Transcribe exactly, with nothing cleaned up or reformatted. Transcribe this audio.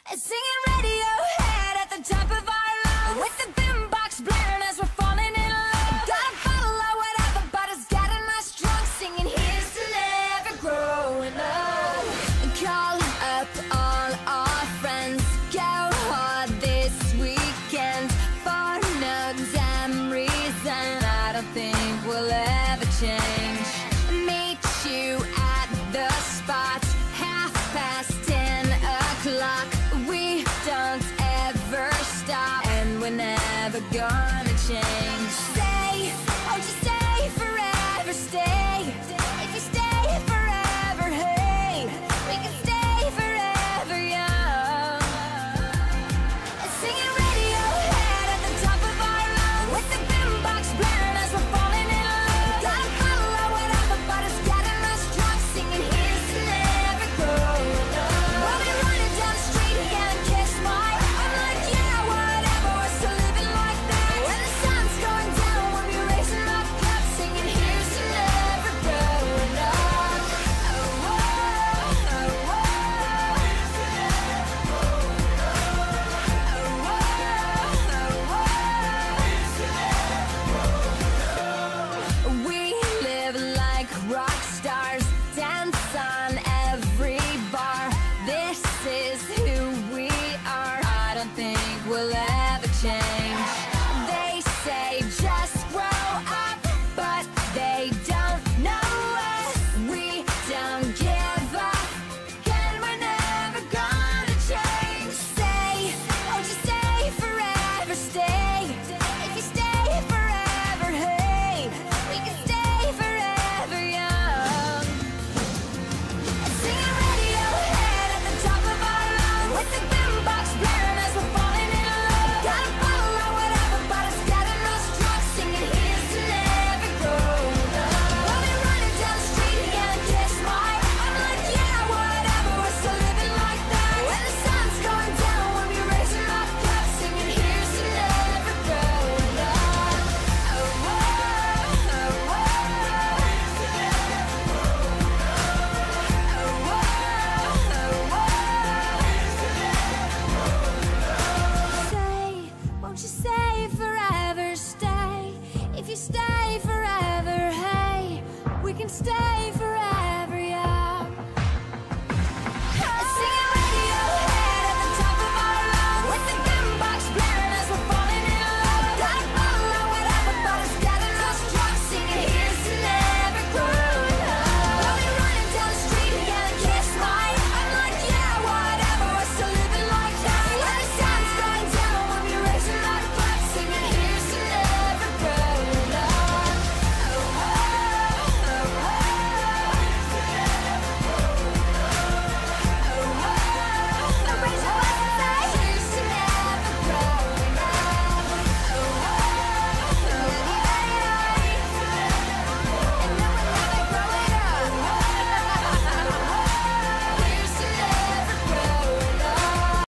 Singing Radiohead at the top of our lungs, with the boombox blaring as we're falling in love. Got a bottle or whatever, but it's getting us drunk, singing here's to never growing up. Call up all our friends, go hard this weekend. For no damn reason, I don't think we'll ever change. Meet you at the spot, half past ten o'clock. We don't ever stop, and we're never gonna